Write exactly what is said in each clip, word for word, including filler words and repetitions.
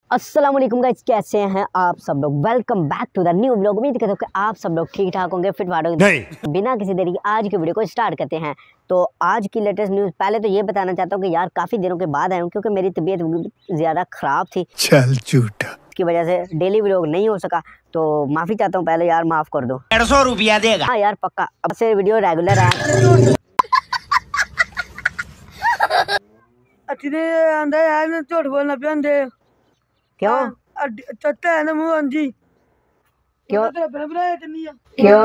अस्सलाम वालेकुम गाइस, कैसे हैं आप सब लोग। Welcome back to the new vlog. उम्मीद करता हूं कि आप सब लोग ठीक ठाक होंगे, फिट फाट होंगे। बिना किसी देरी की आज की वीडियो को स्टार्ट करते हैं। तो आज की लेटेस्ट न्यूज़, पहले तो ये बताना चाहता हूं कि यार काफ़ी दिनों के बाद आया हूं क्योंकि मेरी तबीयत ज़्यादा ख़राब थी। चल झूठा। की वजह से डेली व्लॉग नहीं हो सका, तो माफ़ी चाहता हूँ। पहले यार माफ़ कर दो। डेढ़ सौ रुपया देगा। हाँ यार पक्का, अब से वीडियो रेगुलर है। झूठ बोलना पे क्यों चट्टा है ना मुंह अंजी क्यों क्यों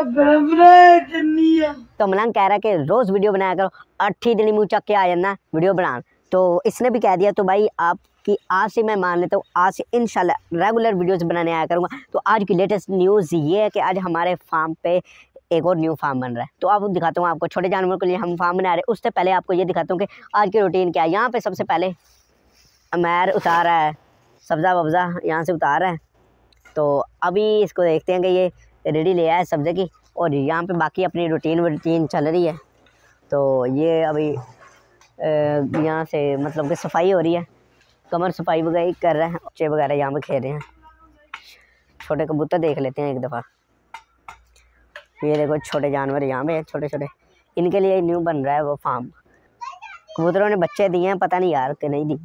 तो मलंग कह रहा है कि रोज वीडियो बनाया करो, अट्ठी दिन मुँह चक के आ जाना वीडियो बना। तो इसने भी कह दिया, तो भाई आपकी आज से मैं मान लेता हूँ, आज से इंशाल्लाह रेगुलर वीडियोस बनाने आया करूँगा। तो आज की लेटेस्ट न्यूज़ ये है कि आज हमारे फार्म पे एक और न्यू फार्म बन रहा है। तो अब दिखाता हूँ आपको, छोटे जानवरों के लिए हम फार्म बना रहे हैं। उससे पहले आपको ये दिखाता हूँ कि आज की रूटीन क्या है। यहाँ पे सबसे पहले अमैर उतार रहा है, सब्ज़ा वब्ज़ा यहाँ से उतार रहा है। तो अभी इसको देखते हैं कि ये रेडी ले आया है सब्ज़े की, और यहाँ पे बाकी अपनी रूटीन रूटीन चल रही है। तो ये अभी यहाँ से मतलब कि सफाई हो रही है, कमर सफाई वगैरह कर रहा है। बच्चे वगैरह यहाँ पे खेल रहे हैं। छोटे कबूतर देख लेते हैं एक दफ़ा। ये देखो छोटे जानवर यहाँ पे छोटे छोटे, इनके लिए न्यू बन रहा है वो फार्म। कबूतरों ने बच्चे दिए हैं, पता नहीं यार कि नहीं दिए,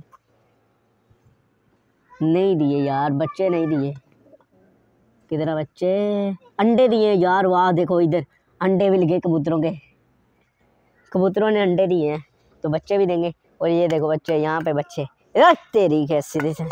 नहीं दिए यार, बच्चे नहीं दिए। किधर बच्चे, अंडे दिए यार। वाह देखो इधर अंडे मिल गए कबूतरों के, कबूतरों ने अंडे दिए हैं, तो बच्चे भी देंगे। और ये देखो बच्चे, यहाँ पे बच्चे, तेरी कैसी से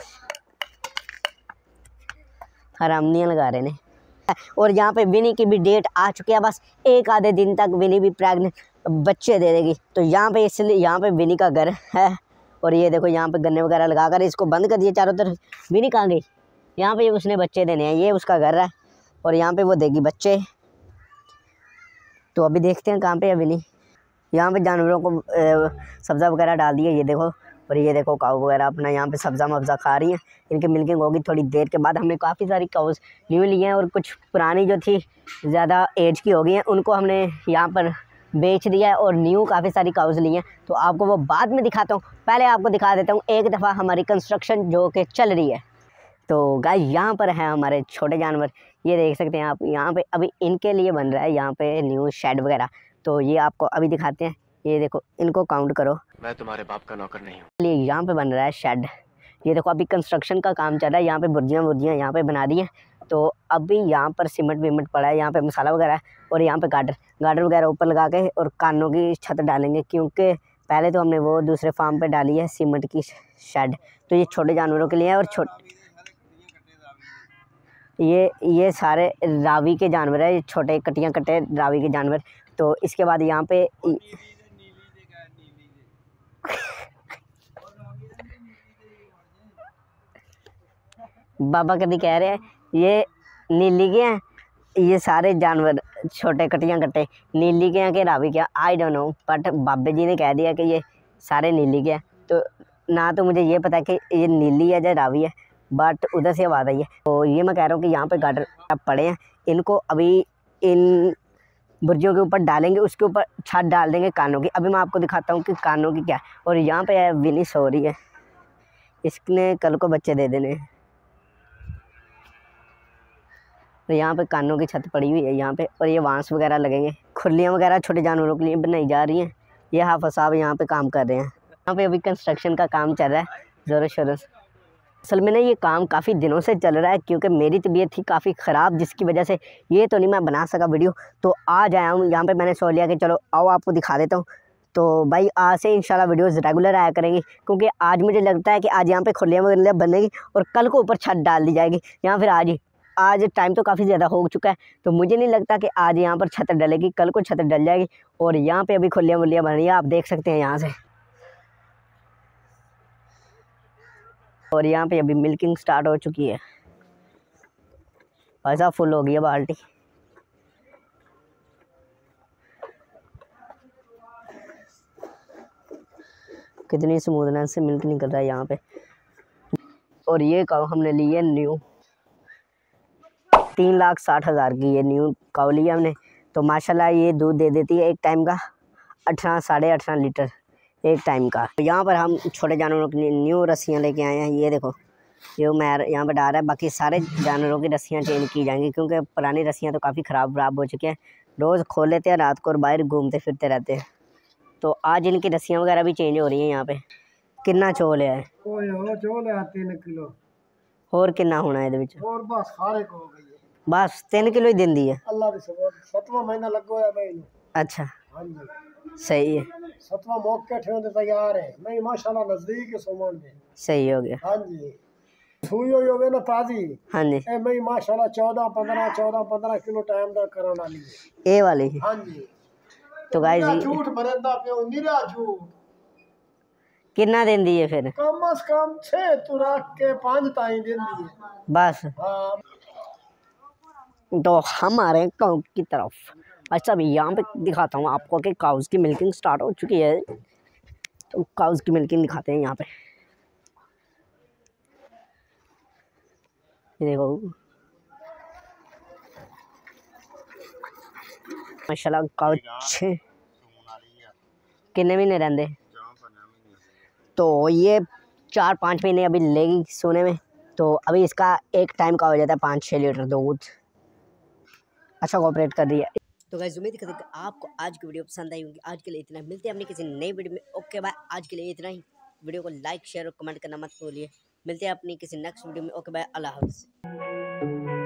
हरामियाँ लगा रहे ने। और यहाँ पे विनी की भी डेट आ चुकी है, बस एक आधे दिन तक विनी भी प्रेग्नेंट बच्चे दे देगी। तो यहाँ पे इसलिए यहाँ पे विनी का घर है। और ये देखो यहाँ पे गन्ने वगैरह लगाकर इसको बंद कर दिए चारों तरफ। विनी कहाँ गई? यहाँ पे उसने बच्चे देने हैं, ये उसका घर है और यहाँ पे वो देगी बच्चे। तो अभी देखते हैं कहाँ पे है विनी। यहाँ पे जानवरों को सब्ज़ा वगैरह डाल दिया, ये देखो। और ये देखो काऊ वगैरह अपना यहाँ पे सब्ज़ा मब्ज़ा खा रही हैं। इनकी मिल्किंग होगी थोड़ी देर के बाद। हमने काफ़ी सारी काउस न्यू ली हैं और कुछ पुरानी जो थी ज़्यादा एज की हो गई हैं, उनको हमने यहाँ पर बेच दिया है और न्यू काफ़ी सारी काउस ली हैं। तो आपको वो बाद में दिखाता हूँ, पहले आपको दिखा देता हूँ एक दफ़ा हमारी कंस्ट्रक्शन जो कि चल रही है। तो गाइस यहाँ पर है हमारे छोटे जानवर, ये देख सकते हैं आप। यहाँ पे अभी इनके लिए बन रहा है यहाँ पे न्यू शेड वगैरह। तो ये आपको अभी दिखाते हैं। ये देखो, इनको काउंट करो। मैं तुम्हारे बाप का नौकर नहीं हूँ। ये यहाँ पे बन रहा है शेड। ये देखो अभी कंस्ट्रक्शन का काम चल रहा है। यहाँ पे बुर्जियाँ बुर्जियाँ यहाँ पे बना दी हैं। तो अभी यहाँ पर सीमेंट वीमेंट पड़ा है, यहाँ पे मसाला वगैरह है। और यहाँ पे गार्डर गार्डर वगैरह ऊपर लगा के और कानों की छत डालेंगे, क्योंकि पहले तो हमने वो दूसरे फार्म पे डाली है सीमेंट की शेड। तो ये छोटे जानवरों के लिए है। और छोटे ये ये सारे रावी के जानवर है, ये छोटे कटियाँ कटे रावी के जानवर। तो इसके बाद यहाँ पे बाबा कभी कह रहे हैं ये नीली के हैं, ये सारे जानवर छोटे कटियाँ कट्टे नीली के हैं कि रावी के हैं, आई डोंट नो। बट बाबे जी ने कह दिया कि ये सारे नीली के हैं। तो ना तो मुझे ये पता है कि ये नीली है या रावी है, बट उधर से आवाज़ आई है। तो ये मैं कह रहा हूँ कि यहाँ पे गार्डर पड़े हैं, इनको अभी इन बुर्जियों के ऊपर डालेंगे, उसके ऊपर छत डाल देंगे कानों की। अभी मैं आपको दिखाता हूँ कि कानों की क्या है। और यहाँ पे है विनी सो रही है, इसने कल को बच्चे दे देने। तो यहाँ पे कानों की छत पड़ी हुई है यहाँ पे, और ये बांस वगैरह लगेंगे। खुरलियाँ वगैरह छोटे जानवरों के लिए बनाई जा रही हैं। ये हाफिज़ साहब यहाँ पे काम कर रहे हैं। यहाँ पे अभी कंस्ट्रक्शन का काम चल रहा है ज़ोरों शोरों से। असल में ना ये काम काफ़ी दिनों से चल रहा है, क्योंकि मेरी तबीयत थी काफ़ी ख़राब, जिसकी वजह से ये तो नहीं मैं बना सका वीडियो। तो आज आया हूँ यहाँ पे, मैंने सोच लिया कि चलो आओ आपको दिखा देता हूँ। तो भाई आज से इंशाल्लाह वीडियोस रेगुलर आया करेंगी, क्योंकि आज मुझे लगता है कि आज यहाँ पे खुलियाँ वगैरह बनेगी और कल को ऊपर छत डाल दी जाएगी। यहाँ फिर आज ही आज टाइम तो काफ़ी ज़्यादा हो चुका है, तो मुझे नहीं लगता कि आज यहाँ पर छत डलेगी, कल को छत डल जाएगी। और यहाँ पर अभी खुलियाँ वुलियाँ बन रही है, आप देख सकते हैं यहाँ से। और यहाँ पे अभी मिल्किंग स्टार्ट हो चुकी है, ऐसा फुल हो गई है बाल्टी। कितनी स्मूथनेस से मिल्क निकल रहा है यहाँ पे। और ये काऊ हमने ली है न्यू, तीन लाख साठ हज़ार की ये न्यू काऊ ली है हमने। तो माशाल्लाह ये दूध दे देती है एक टाइम का अठारह साढ़े अठारह लीटर एक टाइम का। यहाँ पर हम छोटे जानवरों के लिए न्यू रस्सियाँ लेके आए हैं। ये देखो ये मैं यहाँ पर डाल रहा है। बाकी सारे जानवरों की रस्सियाँ चेंज की जाएंगी क्योंकि पुरानी रस्सियाँ तो काफ़ी ख़राब ख़राब हो चुकी हैं। रोज़ खोल लेते हैं रात को और बाहर घूमते फिरते रहते हैं। तो आज इनकी रस्सियाँ वगैरह भी चेंज हो रही हैं यहाँ पे। कितना चोल है चोल है तीन किलो और कितना होना है ये और बस सारे को हो गई है। बस तीन किलो ही दिन दी है। अल्लाह दी सबर सतवां महीना लगो है भाई। अच्छा हाँ जी सही है। सतवां मौके ठेंदे तैयार है नहीं माशाल्लाह नजदीक है सोमन में। सही हो गया। हाँ जी सुई हुई होवे ना ताजी। हाँ जी ए मैं माशाल्लाह चौदह पंद्रह चौदह पंद्रह किलो टाइम दा करन वाली है ए वाली। हाँ जी तो गाइस झूठ भरदा पियो निरा झूठ कितना दिन दी है फिर? कम से कम छह तू रख के पांच ताई दिन दी है बस। हाँ तो हम आ रहे हैं काउ की तरफ। अच्छा अभी यहाँ पे दिखाता हूँ आपको कि काउस की मिल्किंग स्टार्ट हो चुकी है। तो काउस की मिल्किंग दिखाते हैं यहाँ पे। ये देखो माशाल्लाह काउ छे कितने महीने रहते। तो ये चार पाँच महीने अभी लेगी सोने में। तो अभी इसका एक टाइम का हो जाता है पाँच छः लीटर दूध। अच्छा कोऑपरेट कर रही है। तो गाइस उम्मीद करते हैं कि आपको आज की वीडियो पसंद आई होगी। आज के लिए इतना, मिलते हैं अपनी किसी नई वीडियो में। Okay bye. आज के लिए इतना ही। वीडियो को लाइक शेयर और कमेंट करना मत भूलिए। मिलते हैं अपनी किसी नेक्स्ट वीडियो में। ओके बाय, अल्लाह हाफ़िज़।